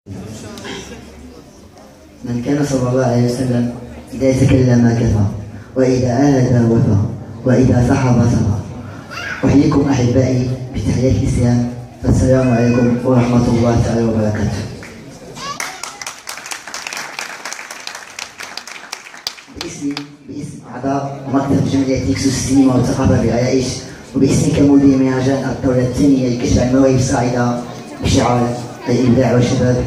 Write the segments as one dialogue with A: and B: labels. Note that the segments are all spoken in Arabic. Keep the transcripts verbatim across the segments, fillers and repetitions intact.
A: من كان صلى الله عليه وسلم إذا تكلم كفى، وإذا عاهد وفى، وإذا صحب صفى. أحييكم أحبائي بتحية الإسلام، فالسلام عليكم ورحمة الله تعالى وبركاته. باسمي باسم أعضاء مكتب جمعية نيكسوس السينما والثقافة بعيائش، وباسمي كمدير مهرجان الدورة الثانية لكشف المواهب الصاعدة بشعار الإبداع والشباب،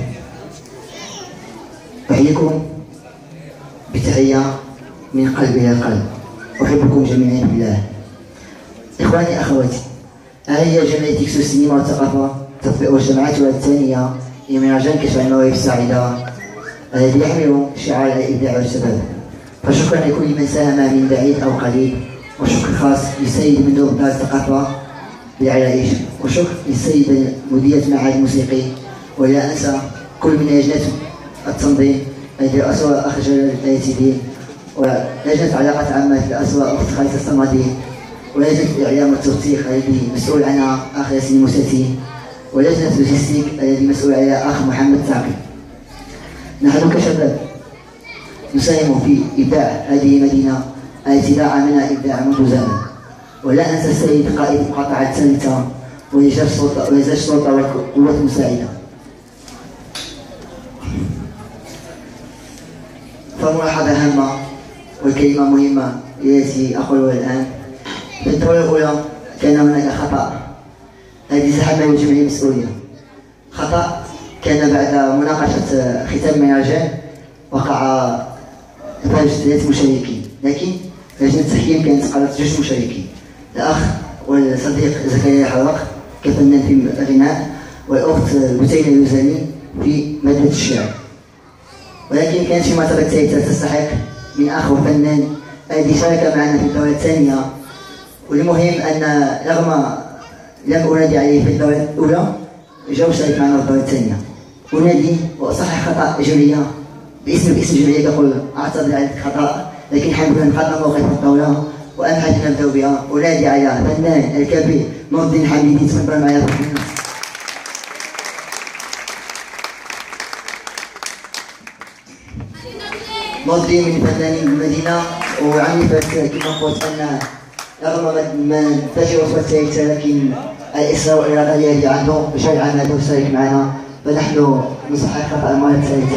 A: أحييكم بتحية من قلب إلى قلب. أحبكم جميعا بالله. إخواني أخواتي، ها هي جمعية نيكسوس السينما والثقافة تطبق جمعتها الثانية لمهرجان كشف المواهب الصاعدة الذي يحمل شعار الإبداع والشباب. فشكرا لكل من ساهم من بعيد أو قريب، وشكر خاص للسيد مندوب دار الثقافة بالعرائش، وشكر للسيد مديرة المعهد الموسيقي، ولا أنسى كل من لجنة التنظيم التي رأسها الأخ جلال الأيتيدي، ولجنة العلاقات العامة التي رأسها الأخت خالد الصمدي، ولجنة الإعلام والتوثيق الذي مسؤول عنها أخ ياسين الموساتي، ولجنة اللوجستيك الذي مسؤول عليها أخ محمد تعقي. نحن كشباب نساهم في إبداع هذه المدينة التي لا عملنا إبداع منذ زمن. ولا أنسى السيد قائد المقاطعة الثالثة ورجال الشرطة ورجال الشرطة والقوات المساعدة. فملاحظة هامة وكلمة مهمة التي أقولها الآن. في الدورة الأولى كان هناك خطأ الذي تحمل الجميع المسؤولية. خطأ كان بعد مناقشة ختام المهرجان وقع إخراج ثلاث مشاركين، لكن لجنة التحكيم كانت قررت جوج مشاركين، الأخ والصديق زكريا حرق كفنان في الغناء، والأخت بوتينة الوزاني في مادة الشعر. ولكن كانت في مرتبة ثالثة تستحق من أخ وفنان الذي شارك معنا في الدورة الثانية. والمهم أن رغم لم أنادي عليه في الدورة الأولى جاء شارك معنا في الدورة الثانية. أنادي وأصحح خطأ جمعية باسم باسم جمعية، يقول أعتذر عن الخطأ، لكن الحمد لله نقلنا موقف الدورة وأنحت نبدأ بها. أنادي على فنان الكبير نور الدين حميدي، تفضل معي. نور الدين من فنانين المدينة، وعنفت كما قلت أن رغم ما انتشر وصفة الثالثة، لكن الإصرار والإرادة الذي عنده جعل عمله وشارك معنا، فنحن نصحح خطأ المرة الثالثة.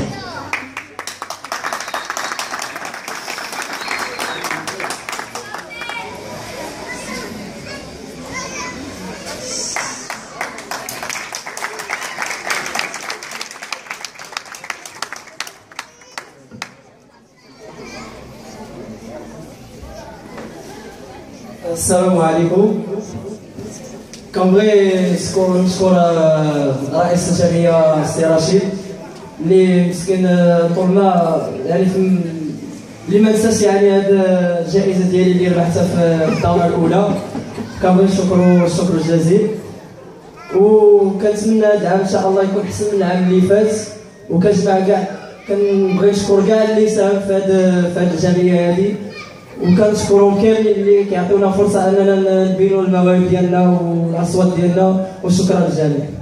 B: السلام عليكم. كنبغي نشكر نشكر رئيس الجمعية السي رشيد اللي مسكين طولنا يعني اللي ما نساش يعني هاد الجائزة ديالي اللي ربحتها في الدورة الأولى. كنبغي نشكرو الشكر الجزيل، وكنتمنى هاد العام إن شاء الله يكون أحسن من العام اللي فات. وكنجمع كاع كنبغي نشكر كاع اللي ساهم في هاد في هاد الجمعية هادي، وكنشكرهم كاملين اللي كيعطيونا فرصه اننا نبينوا المواهب ديالنا والاصوات ديالنا، وشكرا للجميع.